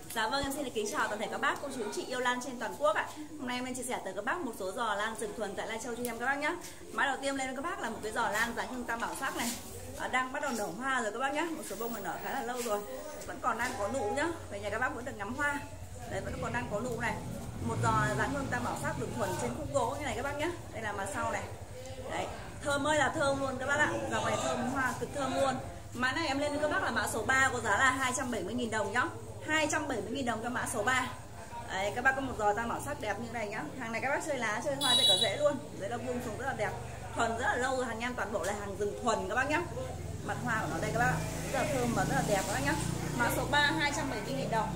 Dạ vâng, em xin được kính chào toàn thể các bác, cô chú, chị yêu lan trên toàn quốc ạ. Hôm nay em chia sẻ tới các bác một số giò lan rừng thuần tại Lai Châu cho em các bác nhé. Mã đầu tiên lên với các bác là một cái giò lan dáng hương tam bảo sắc này, đang bắt đầu nở hoa rồi các bác nhé. Một số bông nở khá là lâu rồi, vẫn còn đang có nụ nhá. Về nhà các bác vẫn được ngắm hoa. Đấy, vẫn còn đang có nụ này. Một giò dáng hương tam bảo sắc được thuần trên khúc gỗ như này các bác nhé. Đây là mặt sau này. Đấy, thơm ơi là thơm luôn các bác ạ. Dòng này thơm hoa cực thơm luôn. Mã này em lên với các bác là mã số 3 có giá là 270.000 đồng nhá. 270.000 đồng cho mã số 3. Đấy, các bác có một giò tam bảo sắc đẹp như này nhá. Hàng này các bác chơi lá, chơi hoa, chơi cả rễ luôn. Rễ là vuông xuống rất là đẹp. Thuần rất là lâu rồi, hàng em toàn bộ là hàng rừng thuần các bác nhá. Mặt hoa của nó đây các bác, rất là thơm và rất là đẹp các bác nhá. Mã số 3 270.000 đồng.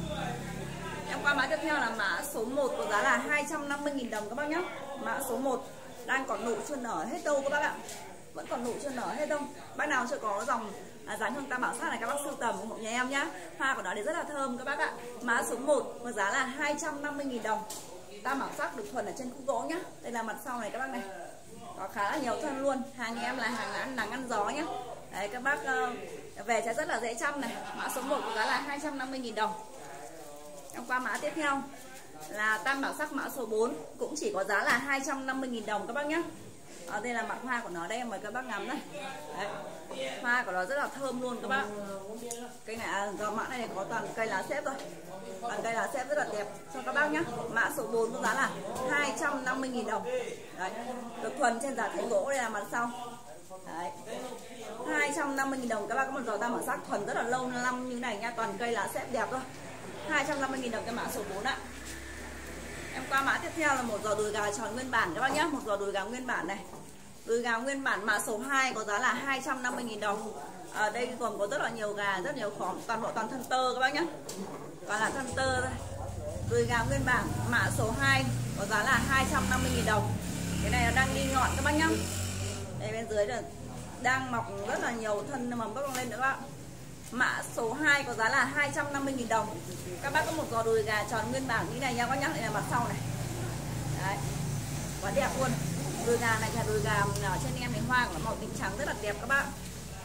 Em qua mã tiếp theo là mã số 1 có giá là 250.000 đồng các bác nhá. Mã số 1 đang còn nụ chưa nở hết đâu các bác ạ. Vẫn còn nụ chưa nở hết đâu. Bác nào chưa có dòng dáng hương tam bảo sắc này các bác sưu tầm ủng hộ nhà em nhá. Hoa của nó thì rất là thơm các bác ạ. Mã số 1 có giá là 250.000 đồng. Tam bảo sắc được thuần ở trên khúc gỗ nhá. Đây là mặt sau này các bác này. Có khá là nhiều thân luôn. Hàng nhà em là hàng ăn nắng ăn gió nhá. Đấy, các bác về sẽ rất là dễ chăm này. Mã số 1 có giá là 250.000 đồng. Em qua mã tiếp theo là tam bảo sắc mã số 4 cũng chỉ có giá là 250.000 đồng các bác nhé. Đây là mặt hoa của nó đây, em mời các bác ngắm đây. Đấy. Hoa của nó rất là thơm luôn các bác. Cây này do mã này có toàn cây lá xếp thôi. Toàn cây lá xếp rất là đẹp cho các bác nhé. Mã số 4 có giá là 250.000 đồng. Đấy. Được thuần trên giá thể gỗ, đây là mặt sau. Đấy. 250.000 đồng các bác có một giò tam bảo sắc thuần rất là lâu năm như này nha, toàn cây lá xếp đẹp thôi. 250.000 đồng cái mã số 4 ạ. Em qua mã tiếp theo là một giò đùi gà tròn nguyên bản các bác nhé. Một giò đùi gà nguyên bản này. Đùi gà nguyên bản mã số 2 có giá là 250.000 đồng. Ở đây còn có rất là nhiều gà, rất nhiều khóm, toàn bộ toàn thân tơ các bác nhé. Toàn là thân tơ thôi. Đùi gà nguyên bản mã số 2 có giá là 250.000 đồng. Cái này là đang đi ngọn các bác nhé. Đây bên dưới là đang mọc rất là nhiều thân mầm các con lên nữa các bạn. Mã số 2 có giá là 250.000 đồng. Các bác có một giò đùi gà tròn nguyên bản như này nha các nhắc. Đây là mặt sau này. Đấy. Quá đẹp luôn. Đùi gà này là đùi gà ở trên em thì hoa của nó màu tím trắng rất là đẹp các bác.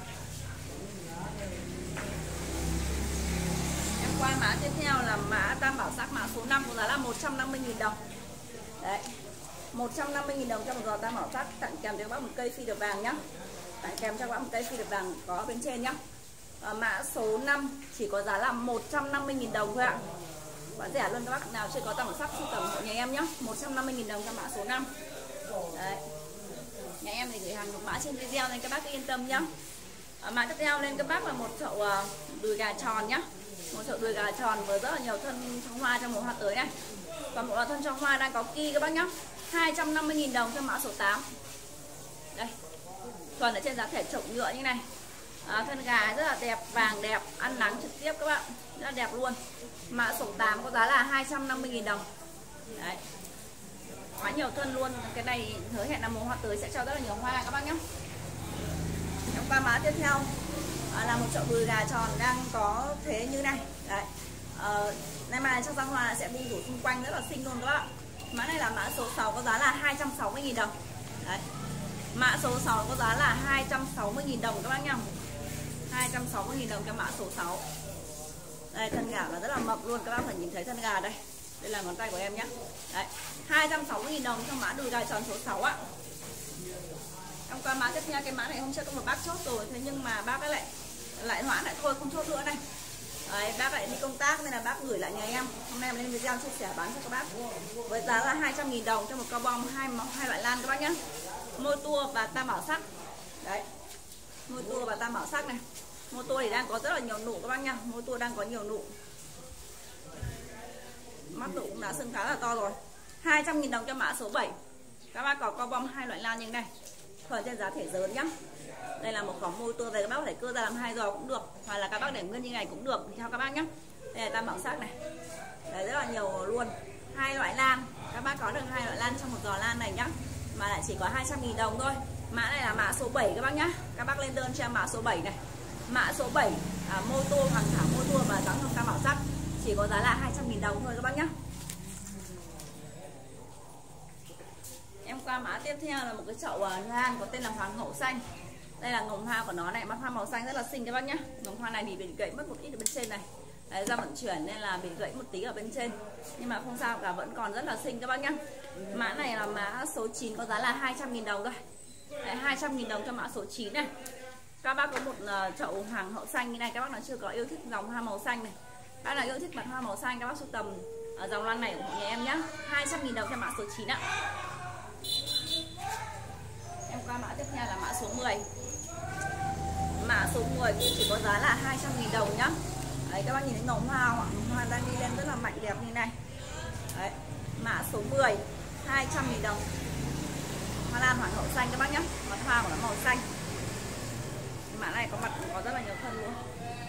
Em qua mã tiếp theo là mã tam bảo sắc mã số 5 có giá là 150.000 đồng. Đấy. 150.000 đồng cho một giò tam bảo sắc, tặng kèm cho các bác một cây phi được vàng nhá. Tặng kèm cho các bác một cây phi được vàng có bên trên nhá. Mã số 5 chỉ có giá là 150.000 đồng thôi ạ. Quá rẻ luôn các bác nào chưa có tam bảo sắc sưu tầm của nhà em nhé. 150.000 đồng cho mã số 5. Đấy. Nhà em thì gửi hàng được mã trên video nên các bác cứ yên tâm nhá. Mã tiếp theo lên các bác là một chậu đùi gà tròn nhá. Một chậu đùi gà tròn với rất là nhiều thân trong hoa trong mùa hoa tới này. Còn một thân trong hoa đang có ki các bác nhá. 250.000 đồng cho mã số 8. Đây. Còn ở trên giá thể trộn nhựa như này. Thân gà rất là đẹp, vàng đẹp, ăn nắng trực tiếp các bạn, rất là đẹp luôn. Mã số 8 có giá là 250.000 đồng. Đấy. Quá nhiều thân luôn. Cái này hứa hẹn là mùa hoa tới sẽ cho rất là nhiều hoa các bác nhé. Em qua mã tiếp theo là một chậu đùi gà tròn đang có thế như này. Đấy. Nay mai trong răng hoa sẽ bung rủ xung quanh rất là xinh luôn các bạn. Mã này là mã số 6 có giá là 260.000 đồng. Đấy. Mã số 6 có giá là 260.000 đồng các bác nhá. 260.000 đồng cho mã số 6. Đây thân gà là rất là mập luôn, các bác phải nhìn thấy thân gà đây. Đây là ngón tay của em nhé. Đấy, 260.000 đồng cho mã đùi gà tròn số 6 ạ. Em qua mã tiếp theo, cái mã này hôm trước có một bác chốt rồi, thế nhưng mà bác ấy lại hoãn lại thôi không chốt nữa này. Đấy, bác lại đi công tác nên là bác gửi lại nhà em. Hôm nay em lên video chia sẻ bán cho các bác với giá là 200.000 đồng cho một cao bom hai loại lan các bác nhé. Môi tua và tam bảo sắc. Đấy. Môi tua và tam bảo sắc này. Môi tua thì đang có rất là nhiều nụ các bác nha. Môi tua đang có nhiều nụ. Mắt nụ cũng đã sưng khá là to rồi. 200.000 đồng cho mã số 7. Các bác có co bom hai loại lan như thế này. Thuần trên giá thể lớn nhá. Đây là một khóm môi tua về, các bác có thể cưa ra làm 2 giò cũng được, hoặc là các bác để nguyên như này cũng được theo các bác nhé. Đây là tam bảo sắc này. Đấy, rất là nhiều luôn. Hai loại lan. Các bác có được hai loại lan trong một giò lan này nhá. Mà lại chỉ có 200.000 đồng thôi. Mã này là mã số 7 các bác nhá. Các bác lên đơn cho em mã số 7 này. Mã số 7 môi tua hoàng thảo môi tua và dáng hương tam bảo sắc chỉ có giá là 200.000 đồng thôi các bác nhá. Em qua mã tiếp theo là một cái chậu lan có tên là hoàng hậu xanh. Đây là ngồng hoa của nó này, mắt hoa màu xanh rất là xinh các bác nhá. Ngồng hoa này thì bị gãy mất một ít ở bên trên này. Đấy, do vận chuyển nên là bị gãy một tí ở bên trên, nhưng mà không sao cả, vẫn còn rất là xinh các bác nhá. Mã này là mã số 9 có giá là 200.000 đồng thôi. Đấy, 200.000 đồng cho mã số 9 này. Các bác có một chậu hoàng hậu xanh như này, các bác nào chưa có yêu thích dòng hoa màu xanh này, bác nào yêu thích mặt hoa màu xanh, các bác sưu tầm ở dòng loan này ủng hộ nhà em nhá. 200.000 đồng cho mã số 9 ạ. Em qua mã tiếp theo là mã số 10. Mã số 10 cũng chỉ có giá là 200.000 đồng nhá. Đấy, các bác nhìn thấy ngầu hoa không ạ? Hoa đang đi lên rất là mạnh đẹp như này. Đấy, mã số 10 200.000 đồng. Hoa lan hoàng hậu xanh các bác nhá. Mặt hoa của nó màu xanh. Mã này có mặt có rất là nhiều thân luôn.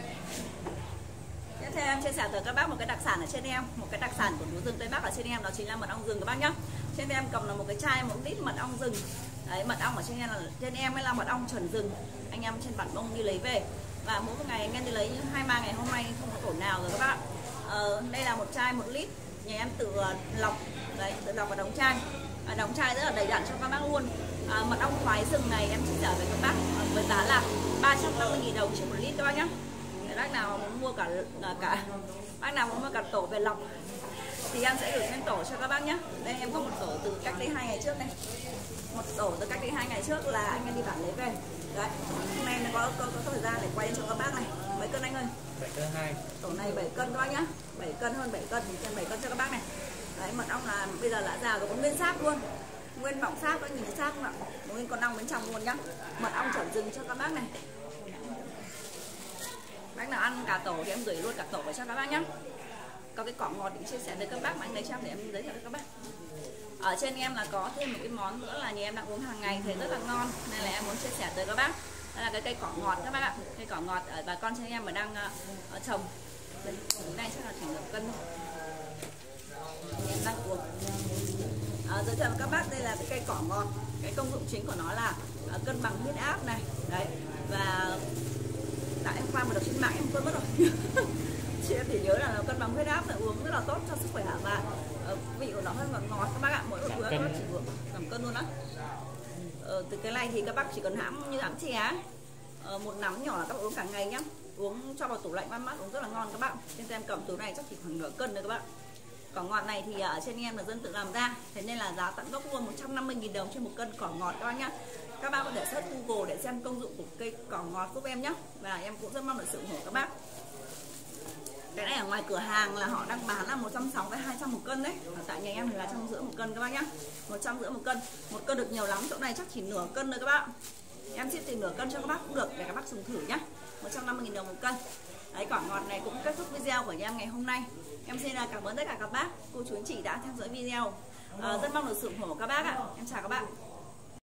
Tiếp theo em chia sẻ tới các bác một cái đặc sản ở trên em, một cái đặc sản của núi rừng Tây Bắc ở trên em, đó chính là mật ong rừng các bác nhá. Trên em cầm là một cái chai 1 lít mật ong rừng. Đấy, mật ong ở trên em mới là mật ong chuẩn rừng. Anh em trên bản bông đi lấy về. Và mỗi một ngày anh em đi lấy, 2-3 ngày hôm nay không có tổ nào rồi các bạn. Đây là một chai 1 lít, nhà em tự lọc, đấy, tự lọc vào đóng chai. Đóng chai rất là đầy đặn cho các bác luôn. Mật ong khoái rừng này em chia sẻ với các bác với giá là 350.000 đồng trên 1 lít các bác nhá. Bác nào muốn mua bác nào muốn mua cả tổ về lọc thì em sẽ gửi lên tổ cho các bác nhé. Đây em có một tổ từ cách đây 2 ngày trước này, một tổ từ cách đây 2 ngày trước là anh em đi bản lấy về. Đấy, hôm nay nó có thời gian để quay cho các bác này. Mấy cân anh ơi? 7 cân 2. Tổ này 7 cân các bác nhá, 7 cân hơn 7 cân, trên 7 cân cho các bác này. Đấy, mật ong là bây giờ đã già rồi, có nguyên xác luôn, nguyên bọng xác, có nhìn thấy xác không ạ? Nguyên con ong bên trong luôn nhá. Mật ong chuẩn rừng cho các bác này. Bác nào ăn cả tổ thì em gửi luôn cả tổ cho các bác nhé. Có cái cỏ ngọt để chia sẻ với các bác mà anh lấy cho em để em giới thiệu với các bác. Ở trên em là có thêm một cái món nữa là nhà em đang uống hàng ngày thấy rất là ngon, nên là em muốn chia sẻ tới các bác. Đây là cái cây cỏ ngọt các bác ạ. Cây cỏ ngọt ở bà con trên em mà đang trồng. Đây, cái này chắc là chỉ được cân thôi. Em đang uống. Giới thiệu với các bác, đây là cái cây cỏ ngọt. Cái công dụng chính của nó là cân bằng huyết áp này. Đấy, và tại em qua một đợt trên mạng em quên mất rồi. Chị em chỉ nhớ là nó cân bằng huyết áp, là uống rất là tốt cho sức khỏe, và vị của nó hơi ngọt ngọt các bác ạ. Mỗi bữa các bác chỉ uống giảm cân luôn đó. Từ cái này thì các bác chỉ cần hãm như hãm chè, một nắm nhỏ là các bác uống cả ngày nhá. Uống cho vào tủ lạnh mát mát uống rất là ngon các bạn. Trên em cầm túi này chắc chỉ khoảng nửa cân thôi các bạn. Cỏ ngọt này thì ở trên em là dân tự làm ra, thế nên là giá tận gốc luôn 150.000 đồng trên 1 cân cỏ ngọt các bác nhá. Các bác có thể search Google để xem công dụng của cây cỏ ngọt giúp em nhé. Và em cũng rất mong được sự ủng hộ các bác. Cái này ở ngoài cửa hàng là họ đang bán là 160 với 200 một cân đấy. Ở tại nhà em thì là 150 một cân các bác nhá. 150 một cân. Một cân được nhiều lắm, chỗ này chắc chỉ nửa cân thôi các bạn. Em ship từ nửa cân cho các bác cũng được để các bác dùng thử nhá. 150.000 đồng một cân. Đấy, quả ngọt này cũng kết thúc video của nhà em ngày hôm nay. Em xin cảm ơn tất cả các bác, cô chú anh chị đã theo dõi video. Rất mong được sự ủng hộ của các bác ạ. Em chào các bạn.